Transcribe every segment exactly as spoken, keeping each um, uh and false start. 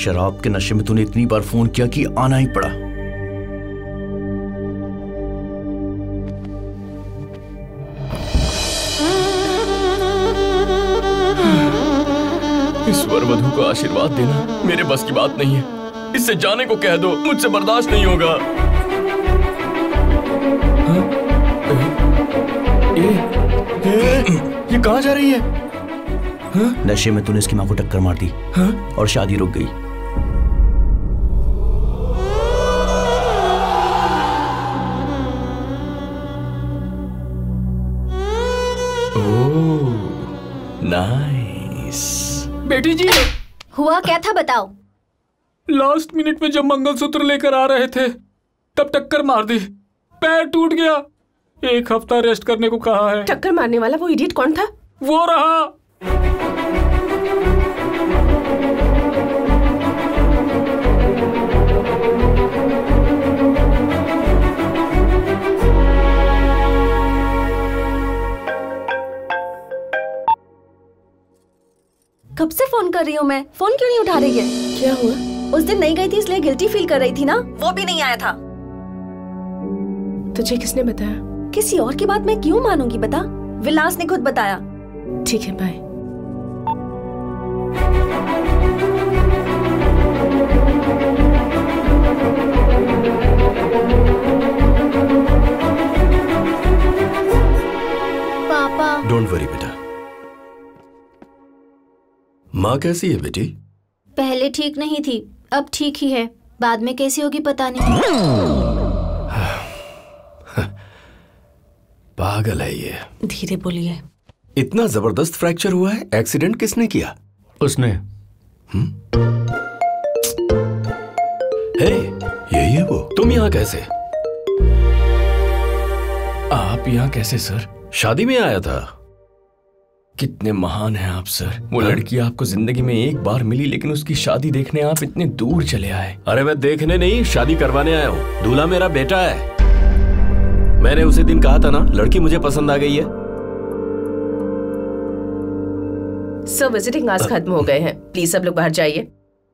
शराब के नशे में तूने इतनी बार फोन किया कि आना ही पड़ा। इस वर वधू को आशीर्वाद देना मेरे बस की बात नहीं है। इससे जाने को कह दो, मुझसे बर्दाश्त नहीं होगा। हाँ? ये, ये, ये कहाँ जा रही है? हाँ? नशे में तूने इसकी माँ को टक्कर मार दी। हाँ? और शादी रुक गई। Oh, nice. बेटी जी, हुआ क्या था बताओ। लास्ट मिनट में जब मंगलसूत्र लेकर आ रहे थे तब टक्कर मार दी, पैर टूट गया। एक हफ्ता रेस्ट करने को कहा है। टक्कर मारने वाला वो इडियट कौन था? वो रहा। कब से फोन कर रही हूँ मैं, फोन क्यों नहीं उठा रही है? क्या हुआ? उस दिन नहीं गई थी इसलिए गिल्टी फील कर रही थी ना, वो भी नहीं आया था। तुझे किसने बताया? किसी और की बात मैं क्यों मानूंगी बता? विलास ने खुद बताया। ठीक है, बाय। पापा। डोंट वरी बेटा। माँ कैसी है बेटी? पहले ठीक नहीं थी, अब ठीक ही है। बाद में कैसी होगी पता नहीं। पागल है ये। धीरे बोलिए। इतना जबरदस्त फ्रैक्चर हुआ है, एक्सीडेंट किसने किया? उसने। हम्म? हे, यही है वो। तुम यहाँ कैसे? आप यहाँ कैसे सर? शादी में आया था। कितने महान हैं आप सर। वो लड़की आपको जिंदगी में एक बार मिली लेकिन उसकी शादी देखने आप इतने दूर चले आए। अरे मैं देखने नहीं, शादी करवाने आया हूँ। दूल्हा मेरा बेटा है। मैंने उसी दिन कहा था ना, लड़की मुझे पसंद आ गई है। सब विजिटिंग आवर्स खत्म हो गए हैं, प्लीज सब लोग बाहर जाइए।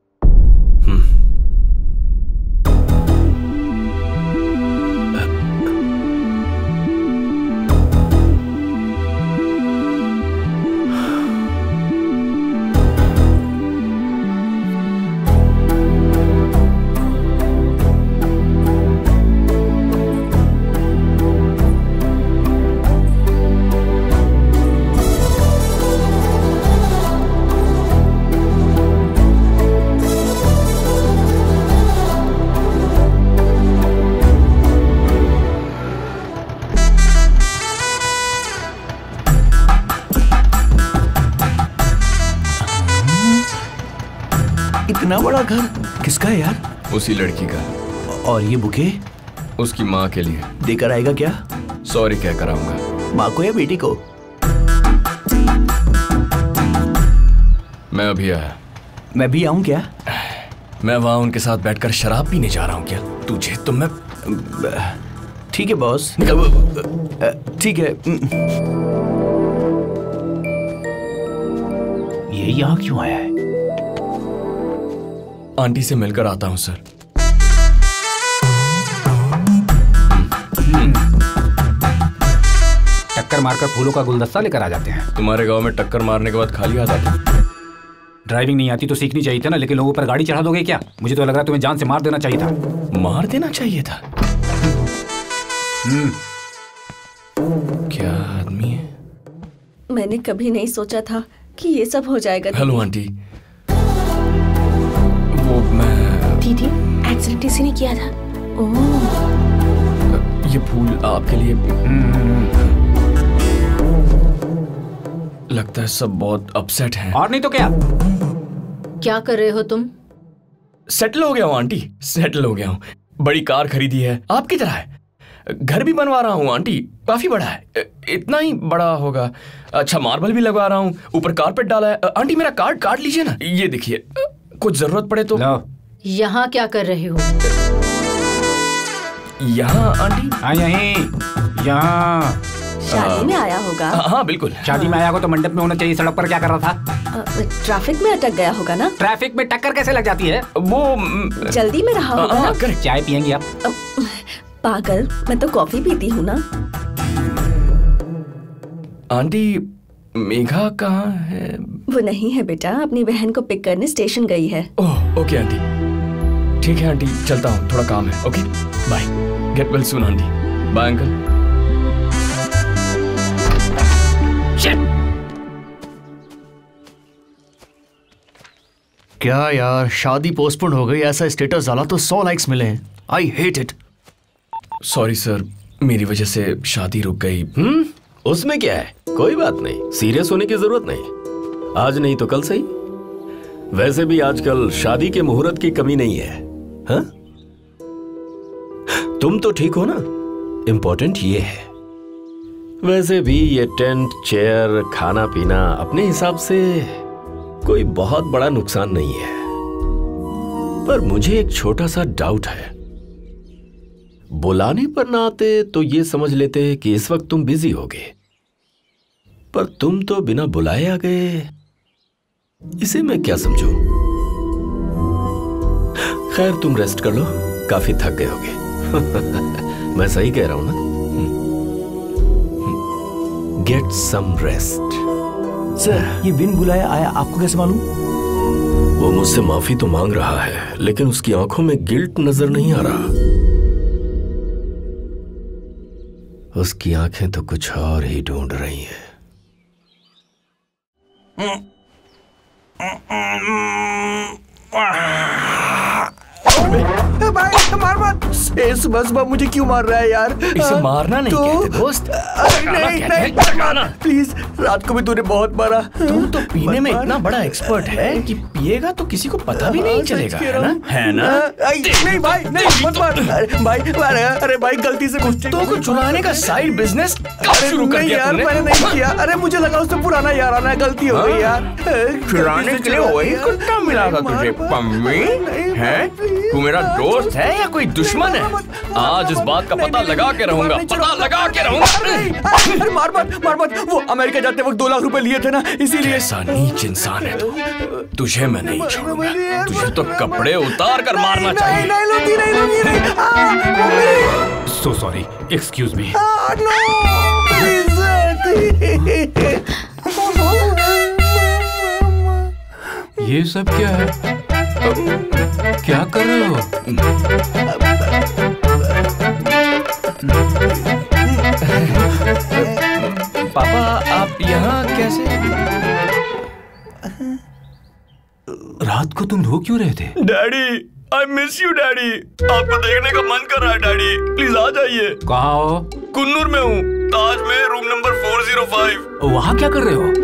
इतना बड़ा घर किसका है यार? उसी लड़की का। और ये बुके? उसकी माँ के लिए। देकर आएगा क्या? सॉरी कह कर आऊंगा। माँ को या बेटी को? मैं अभी आया। मैं भी आऊं क्या? मैं वहां उनके साथ बैठकर शराब पीने जा रहा हूँ क्या? तुझे तो मैं। ठीक है बॉस, ठीक है। ये यहाँ क्यों आया है? आंटी से मिलकर आता हूँ सर। टक्कर मारकर फूलों का गुलदस्ता लेकर आ जाते हैं। तुम्हारे गांव में टक्कर मारने के बाद खाली हाथ आते? ड्राइविंग नहीं आती तो सीखनी चाहिए था ना, लेकिन लोगों पर गाड़ी चढ़ा दोगे क्या? मुझे तो लग रहा तुम्हें जान से मार देना चाहिए था। मार देना चाहिए था? हम्म। क्या आदमी है? मैंने कभी नहीं सोचा था कि ये सब हो जाएगा। Hello aunty. वो मैं। दीदी, एक्सीडेंट इसी ने किया था। ओह। ये फूल आपके लिए। लगता है सब बहुत अपसेट हैं। और नहीं तो क्या? क्या कर रहे हो तुम? सेटल हो गया हूँ आंटी, सेटल हो गया हूँ। बड़ी कार खरीदी है, आपकी तरह है। घर भी बनवा रहा हूँ आंटी, काफी बड़ा है। इतना ही बड़ा होगा। अच्छा, मार्बल भी लगवा रहा हूँ, ऊपर कारपेट डाला है। आंटी मेरा कार्ड काट लीजिए ना, ये देखिए, कुछ जरूरत पड़े तो। यहाँ क्या कर रहे हो? यहाँ आंटी? हाँ यहीं, यहाँ। शादी में आया होगा। हाँ हाँ बिल्कुल। शादी में आया हो तो मंडप में होना चाहिए, सड़क पर क्या कर रहा था? ट्रैफिक में अटक गया होगा ना। ट्रैफिक में टक्कर कैसे लग जाती है? वो जल्दी में रहा होगा ना। चाय पियेंगी आप? पागल, मैं तो कॉफी पीती हूँ ना। आंटी मेघा कहाँ है? वो नहीं है बेटा, अपनी बहन को पिक करने स्टेशन गई है। ओह ओके आंटी, ठीक है आंटी, चलता हूँ, थोड़ा काम है। Okay bye, get well soon aunty. Bye uncle. क्या यार, शादी पोस्टपोन हो गई, ऐसा स्टेटस डाला तो सौ लाइक्स मिले हैं। I hate it. Sorry sir, मेरी वजह से शादी रुक गई। हम्म उसमें क्या है, कोई बात नहीं, सीरियस होने की जरूरत नहीं। आज नहीं तो कल सही। वैसे भी आजकल शादी के मुहूर्त की कमी नहीं है। हाँ? तुम तो ठीक हो ना, इम्पोर्टेंट ये है। वैसे भी ये टेंट, चेयर, खाना पीना अपने हिसाब से कोई बहुत बड़ा नुकसान नहीं है। पर मुझे एक छोटा सा डाउट है। बुलाने पर ना आते तो ये समझ लेते कि इस वक्त तुम बिजी होगे, पर तुम तो बिना बुलाए आ गए, इसे मैं क्या समझूं? खैर तुम रेस्ट कर लो, काफी थक गए होगे। मैं सही कह रहा हूं ना? Get some rest. सर, ये बिन बुलाया आया, आपको कैसे मालूम? वो मुझसे माफी तो मांग रहा है, लेकिन उसकी आंखों में गिल्ट नजर नहीं आ रहा। उसकी आंखें तो कुछ और ही ढूंढ रही हैं। भाई मार मत। इस बस बस मुझे क्यों मार रहा है यार? इसे मारना नहीं तो, कहते दोस्त। नहीं नहीं मारना प्लीज। रात को भी तूने बहुत मारा। तुम तो पीने में इतना बड़ा एक्सपर्ट है कि पिएगा तो किसी को पता भी नहीं चलेगा, है ना? है ना? नहीं भाई, नहीं मत मार। भाई अरे भाई गलती से कुत्तों को चुराने का साइड बिजनेस कब शुरू कर दिया तुमने? मैंने नहीं किया। अरे मुझे लगा उससे पुराना यार आना, गलती हो गई यार। चुराने के लिए वही कुत्ता मिला था तुझे पम्मी? है तू मेरा दोस्त है या कोई दुश्मन है? आज इस बात का पता लगा के रहूंगा, पता लगा के रहूंगा। अरे मार मत, मार मत। वो अमेरिका जाते वक्त दो लाख रुपए लिए थे ना, इसीलिए। ऐसा नीच इंसान है तू, तुझे मैं नहीं छोड़ूंगा। तुझे तो कपड़े उतार कर मारना चाहिए। नहीं लूंगी, नहीं लूंगी, नहीं। So sorry, excuse me. ये सब क्या है? क्या कर रहे हो? पापा आप यहाँ कैसे? रात को तुम रो क्यों रहे थे? Daddy, I miss you daddy. आपको देखने का मन कर रहा है डैडी, प्लीज आ जाइए। कहाँ हो? कुन्नूर में हूँ, ताज में, room number four zero five. वहाँ क्या कर रहे हो?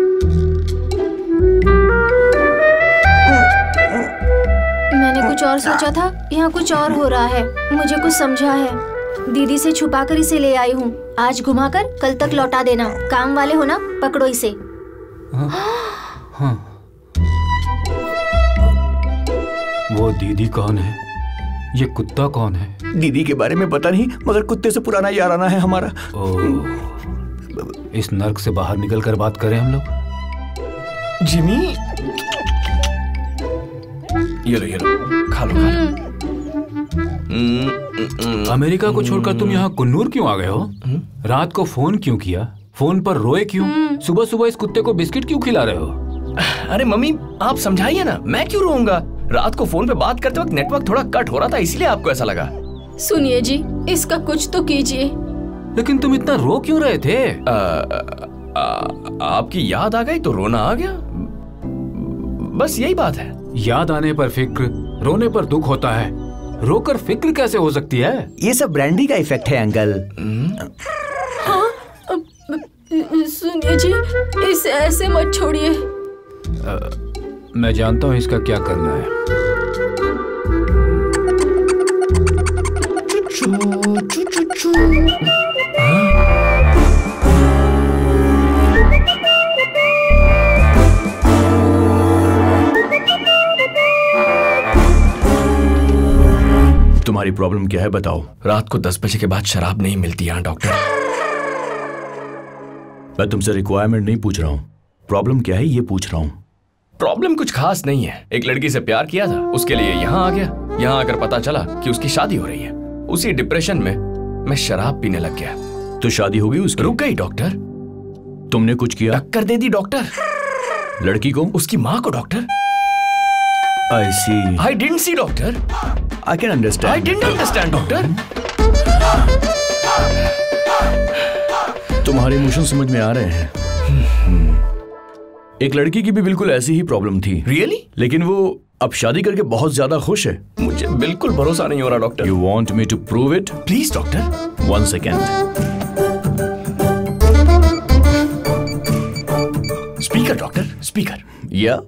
मैंने कुछ और सोचा था, यहाँ कुछ और हो रहा है। मुझे कुछ समझा है। दीदी से छुपाकर इसे ले आई हूँ। आज घुमाकर कल तक लौटा देना। काम वाले हो ना, पकड़ो इसे। हाँ, हाँ। वो दीदी कौन है? ये कुत्ता कौन है? दीदी के बारे में पता नहीं, मगर कुत्ते से पुराना याराना है हमारा। ओह, इस नर्क से बाहर निकल कर बात करें हम लोग। जिमी, ये लो ये लो, खा लो खा लो। अमेरिका को छोड़कर तुम यहाँ कुन्नूर क्यों आ गए हो? रात को फोन क्यों किया? फोन पर रोए क्यों? सुबह सुबह इस कुत्ते को बिस्किट क्यों खिला रहे हो? अरे मम्मी आप समझाइए ना, मैं क्यों रोऊंगा? रात को फोन पे बात करते वक्त नेटवर्क थोड़ा कट हो रहा था, इसलिए आपको ऐसा लगा। सुनिए जी, इसका कुछ तो कीजिए। लेकिन तुम इतना रो क्यों रहे थे? आ, आ, आपकी याद आ गई तो रोना आ गया, बस यही बात है। याद आने पर फिक्र, रोने पर दुख होता है। रोकर फिक्र कैसे हो सकती है? ये सब ब्रांडी का इफेक्ट है अंकल। हाँ, सुनिए जी, इसे ऐसे मत छोड़िए। मैं जानता हूँ इसका क्या करना है। चू, चू, चू, चू। तुम्हारी प्रॉब्लम क्या है बताओ? रात को दस बजे के बाद शराब नहीं मिलती यहाँ डॉक्टर। मैं तुमसे रिक्वायरमेंट नहीं पूछ रहा हूँ, प्रॉब्लम क्या है ये पूछ रहा हूँ। प्रॉब्लम कुछ खास नहीं है। एक लड़की से प्यार किया था, उसके लिए यहाँ आ गया। यहाँ आकर पता चला कि उसकी शादी हो रही है। उसी डिप्रेशन में मैं शराब पीने लग गया। तो शादी हो गई उसकी? रुक गई डॉक्टर। तुमने कुछ किया? टक्कर दे दी डॉक्टर। लड़की को? उसकी माँ को doctor. I see. I didn't see doctor. I can understand. I didn't understand doctor. तुम्हारे इमोशन समझ में आ रहे हैं। एक लड़की की भी बिल्कुल ऐसी ही प्रॉब्लम थी। Really? लेकिन वो अब शादी करके बहुत ज्यादा खुश है। मुझे बिल्कुल भरोसा नहीं हो रहा doctor. You want me to prove it? Please doctor. One second. Speaker doctor, speaker. या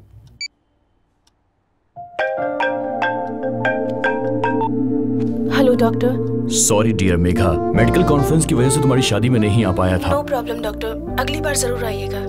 hello doctor. Sorry dear Megha, medical conference की वजह से तुम्हारी शादी में नहीं आ पाया था। नो प्रॉब्लम डॉक्टर, अगली बार जरूर आइएगा।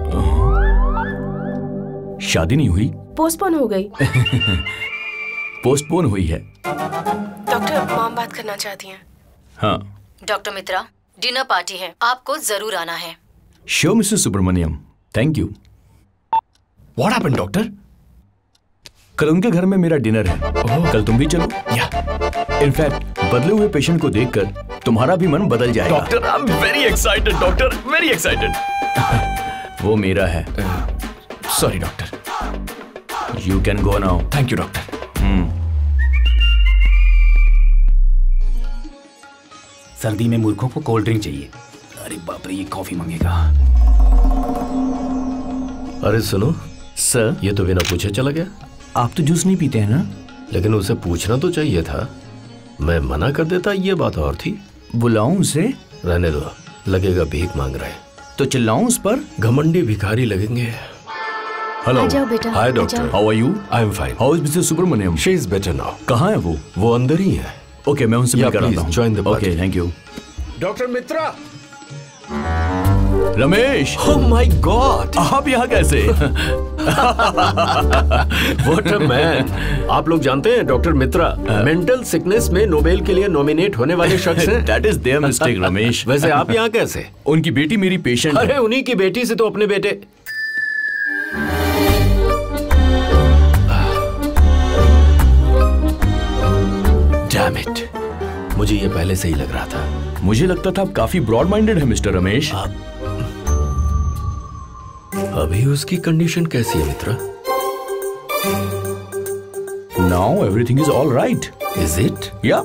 शादी नहीं हुई? पोस्टपोन हो गई। पोस्टपोन हुई है। डॉक्टर, मॉम बात करना चाहती हैं। हाँ। डॉक्टर मित्रा, डिनर पार्टी है, आपको जरूर आना है। Sure missus Subramaniam, thank you. What happened, doctor? कल उनके घर में मेरा डिनर है। oh. कल तुम भी चलो। या। इनफैक्ट बदले हुए पेशेंट को देखकर तुम्हारा भी मन बदल जाएगा। Doctor, I am very excited doctor, very excited. वो मेरा है। Sorry doctor. You can go now. Thank you doctor. सर्दी में मूर्खों को कोल्ड ड्रिंक चाहिए। अरे बाप रे, ये कॉफी मांगेगा। अरे सुनो सर, ये तो बिना पूछे चला गया। आप तो जूस नहीं पीते हैं ना? लेकिन उसे पूछना तो चाहिए था। मैं मना कर देता, ये बात और थी। बुलाऊं उसे? रहने दो, लगेगा भीख मांग रहे। तो चिल्लाऊं उस पर? घमंडी भिखारी लगेंगे। हेलो। आ जाओ बेटा। Hi doctor. How are you? I am fine. How is missus Subramaniam? She is better now. कहाँ है वो? वो अंदर ही है। ओके, मैं उनसे मिल कर आता हूँ। Join the party. Okay, thank you. Doctor Mitra. Ramesh. Oh my god, आप यहाँ कैसे? What a man. आप लोग जानते हैं डॉक्टर मित्रा मेंटल सिकनेस में नोबेल के लिए नॉमिनेट होने वाले शख्स हैं। That is there mistake Ramesh. वैसे आप यहाँ कैसे? उनकी बेटी मेरी पेशेंट है। अरे उन्हीं की बेटी से तो अपने बेटे। डैम इट, मुझे ये पहले से ही लग रहा था। मुझे लगता था आप काफी ब्रॉड माइंडेड है मिस्टर रमेश। आप अभी उसकी कंडीशन कैसी है Mitra? Now everything is all right. Is it? Yeah.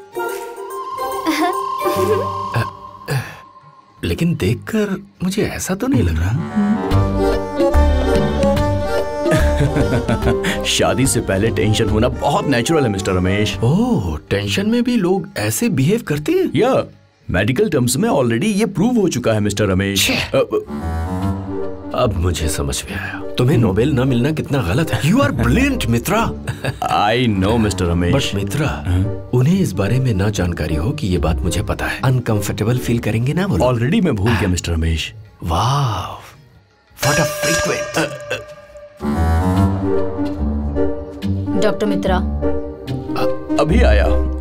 लेकिन देखकर मुझे ऐसा तो नहीं लग रहा। शादी से पहले टेंशन होना बहुत नेचुरल है मिस्टर रमेश। ओह, टेंशन में भी लोग ऐसे बिहेव करते हैं? या, मेडिकल टर्म्स में ऑलरेडी ये प्रूव हो चुका है मिस्टर रमेश। अब मुझे समझ में आया, तुम्हें नोबेल ना मिलना कितना गलत है। You are brilliant Mitra. I know mister Ramesh. But Mitra, उन्हें इस बारे में ना जानकारी हो कि ये बात मुझे पता है। अनकंफर्टेबल फील करेंगे ना वो? ऑलरेडी मैं भूल गया मिस्टर रमेश। वाह, what a frequent. Doctor Mitra. अभी आया।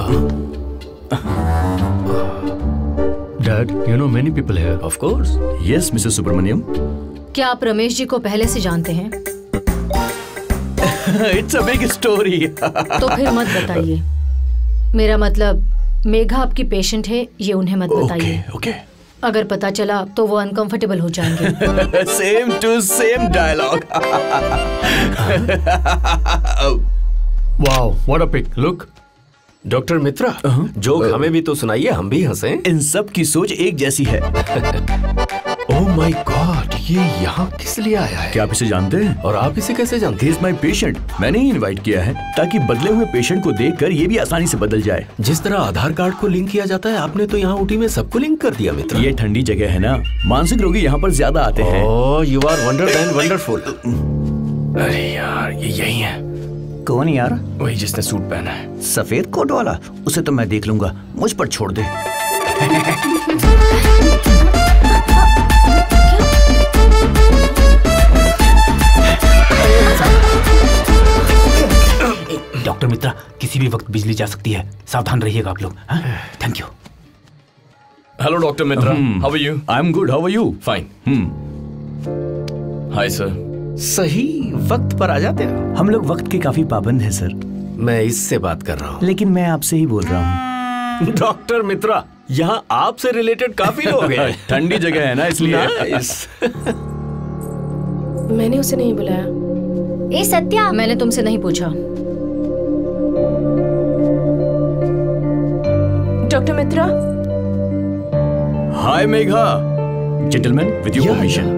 Dad, you know many people here. Of course. Yes missus Subramaniam. क्या आप रमेश जी को पहले से जानते हैं? It's a big story. तो फिर मत बताइए। मेरा मतलब मेघा आपकी पेशेंट है, ये उन्हें मत बताइए। Okay okay. अगर पता चला तो वो अनकंफर्टेबल हो जाएंगे। Same to same dialogue. Wow, what a pic, look. Doctor Mitra, joke हमें भी तो सुनाइए, हम भी हंसें। इन सब की सोच एक जैसी है। ओह माय गॉड, ये यहाँ किस लिए आया है? क्या आप इसे जानते हैं? और आप इसे कैसे जानते हैं? He is my patient। मैंने ही इनवाइट किया है ताकि बदले हुए पेशेंट को देखकर ये भी आसानी से बदल जाए। जिस तरह आधार कार्ड को लिंक किया जाता है, आपने तो यहाँ ऊटी में सबको लिंक कर दिया मित्र। ये ठंडी जगह है ना, मानसिक रोगी यहाँ पर ज्यादा आते हैं। Oh, you are wonder and wonderful. अरे यार, ये यही है। कौन यार? वही जिसने सूट पहना है। सफेद कोट वाला? उसे तो मैं देख लूंगा, मुझ पर छोड़ दे। डॉक्टर मित्रा, किसी भी वक्त बिजली जा सकती है, सावधान रहिएगा आप लोग। Thank you. Hello doctor Mitra, how are you? I am good, how are you? Fine. Hi sir. सही वक्त पर आ जाते हो। हम लोग वक्त के काफी पाबंद हैं सर। मैं इससे बात कर रहा हूँ। लेकिन मैं आपसे ही बोल रहा हूँ। डॉक्टर मित्रा, यहाँ आपसे रिलेटेड काफी लोग हैं। ठंडी जगह है ना, इसलिए। मैंने उसे नहीं बुलाया। ए सत्या, मैंने तुमसे नहीं पूछा। Doctor Mitra. Hi Megha, gentleman with your permission.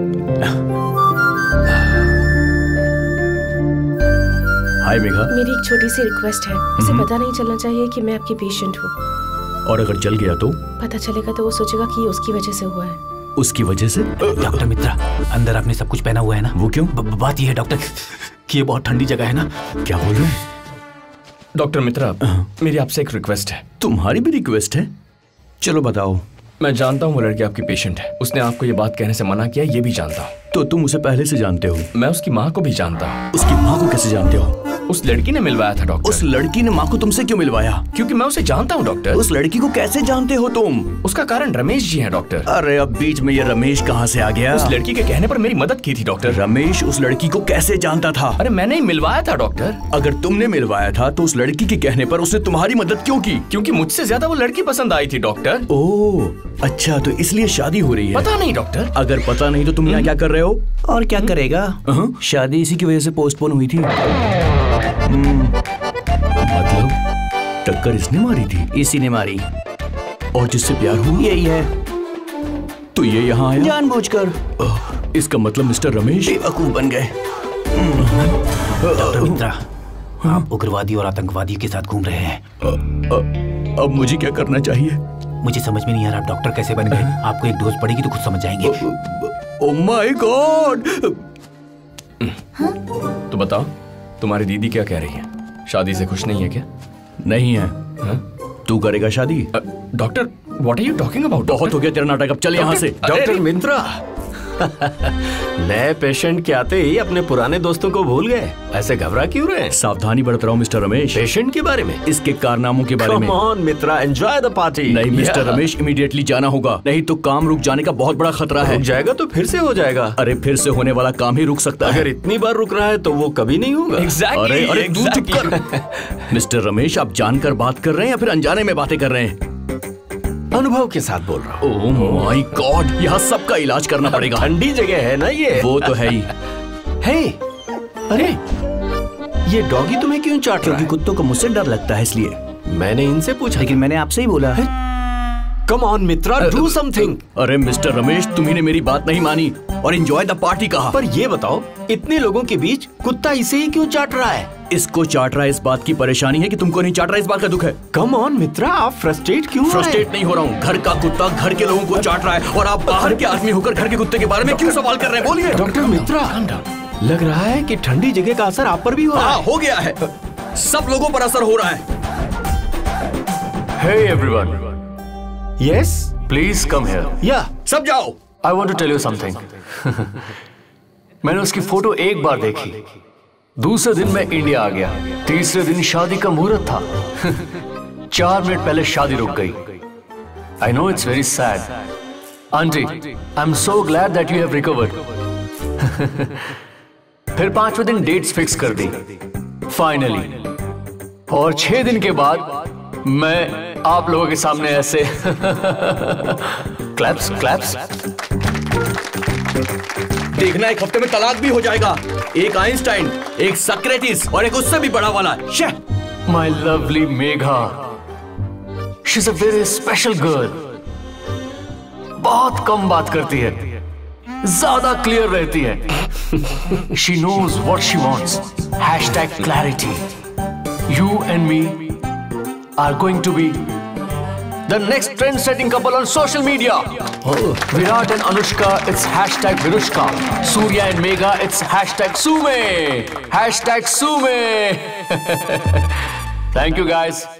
Hi Megha. मेरी एक छोटी सी रिक्वेस्ट है, उसे पता नहीं चलना चाहिए कि मैं आपकी पेशेंट हूँ। और अगर चल गया तो? पता चलेगा तो वो सोचेगा कि ये उसकी वजह से हुआ है। उसकी वजह से? डॉक्टर मित्रा, अंदर आपने सब कुछ पहना हुआ है ना? वो क्यों? ब, बात ये है डॉक्टर कि ये बहुत ठंडी जगह है ना। क्या बोल रहे हैं? डॉक्टर मित्रा, मेरी आपसे एक रिक्वेस्ट है। तुम्हारी भी रिक्वेस्ट है? चलो बताओ। मैं जानता हूँ वो लड़की आपकी पेशेंट है। उसने आपको ये बात कहने से मना किया, ये भी जानता हूँ। तो तुम उसे पहले से जानते हो? मैं उसकी माँ को भी जानता हूँ। उसकी माँ को कैसे जानते हो? उस लड़की ने मिलवाया था डॉक्टर। उस लड़की ने माँ को तुमसे क्यों मिलवाया? क्योंकि मैं उसे जानता हूँ डॉक्टर। उस लड़की को कैसे जानते हो तुम? उसका कारण रमेश जी हैं डॉक्टर। अरे अब बीच में ये रमेश कहाँ से आ गया? उस लड़की के कहने पर मेरी मदद की थी डॉक्टर। रमेश उस लड़की को कैसे जानता था? अरे मैंने ही मिलवाया था डॉक्टर। अगर तुमने मिलवाया था तो उस लड़की के कहने पर उसने तुम्हारी मदद क्यों की? क्योंकि मुझसे ज्यादा वो लड़की पसंद आई थी डॉक्टर। ओह अच्छा, तो इसलिए शादी हो रही है? पता नहीं डॉक्टर। अगर पता नहीं तो तुम यहाँ क्या कर रहे हो? और क्या करेगा? शादी इसी की वजह से पोस्टपोन हुई थी। मतलब टक्कर इसने मारी थी? इसी ने मारी। और जिससे प्यार हुआ यही है। तो ये यहाँ आया जानबूझकर। इसका मतलब मिस्टर रमेश बेवकूफ बन गए। डॉक्टर मित्रा, आप उग्रवादी और आतंकवादी के साथ घूम रहे हैं। अब मुझे क्या करना चाहिए? मुझे समझ में नहीं आ रहा आप डॉक्टर कैसे बन गए। आपको एक डोज पड़ेगी तो खुद समझ जाएंगे। Oh my god. तो बताओ, तुम्हारी दीदी क्या कह रही है? शादी से खुश नहीं है क्या? नहीं है। तू करेगा शादी? Doctor, what are you talking about? बहुत हो गया तेरा नाटक, अब चल यहाँ से। डॉक्टर मित्रा, नए पेशेंट के आते ही अपने पुराने दोस्तों को भूल गए। ऐसे घबरा क्यों रहे हैं? सावधानी बरत रहा हूँ मिस्टर रमेश। पेशेंट के बारे में? इसके कारनामों के बारे में। Come on, Mitra, enjoy the party. नहीं मिस्टर yeah. रमेश, इमीडिएटली जाना होगा, नहीं तो काम रुक जाने का बहुत बड़ा खतरा है। रुक जाएगा तो फिर से हो जाएगा। अरे फिर से होने वाला काम ही रुक सकता है। अगर इतनी बार रुक रहा है तो वो कभी नहीं होगा। exactly, अरे अरे exactly. चुप कर। मिस्टर रमेश, आप जानकर बात कर रहे हैं या फिर अनजाने में बातें कर रहे हैं? अनुभव के साथ बोल रहा हूँ। ओह माय गॉड, यहाँ सबका इलाज करना पड़ेगा। ठंडी जगह है ना ये। वो तो है ही। हे, अरे ये डॉगी तुम्हें क्यों चाट रहा है? क्योंकि कुत्तों को मुझसे डर लगता है इसलिए। मैंने इनसे पूछा, लेकिन मैंने आपसे ही बोला है। Come on Mitra, do something. अरे मिस्टर रमेश, तुम्ही ने मेरी बात नहीं मानी और एंजॉय द पार्टी कहा। पर ये बताओ, इतने लोगों के बीच कुत्ता इसे ही क्यों चाट रहा है? इसको चाट रहा है इस बात की परेशानी है कि तुमको नहीं चाट रहा, इस बात का दुख है। कम ऑन मित्रा, आप फ्रस्ट्रेट क्यों? फ्रस्ट्रेट नहीं हो रहा हूँ, घर का कुत्ता घर के लोगों को चाट रहा है और आप बाहर के आदमी होकर घर के कुत्ते के बारे में क्यों सवाल कर रहे हैं? बोलिए। डॉक्टर मित्रा, लग रहा है कि ठंडी जगह का असर आप पर भी हो रहा है। हो गया है, सब लोगों पर असर हो रहा है। Hey everyone. Yes, Please come here. yeah. सब जाओ। I want to tell you something. मैंने उसकी फोटो एक बार देखी, दूसरे दिन मैं इंडिया आ गया, तीसरे दिन शादी का मुहूर्त था। चार मिनट पहले शादी रुक गई। I know it's very sad. Auntie, I'm so glad that you have recovered. फिर पांचवें दिन डेट्स फिक्स कर दी फाइनली, और छह दिन के बाद मैं आप लोगों के सामने ऐसे क्लैप्स क्लैप्स। देखना, एक हफ्ते में तलाक भी हो जाएगा। एक आइंस्टाइन, एक सक्रेटिस और एक उससे भी बड़ा वाला। My lovely Megha, she is a very special girl. बहुत कम बात करती है, ज्यादा क्लियर रहती है। She knows what she wants. Hashtag clarity. You and me are going to be the next trend-setting couple on social media. Oh. Virat and Anushka, it's hashtag Virushka. Surya and Megha, it's hashtag Sume. Hashtag Sume. Thank you guys.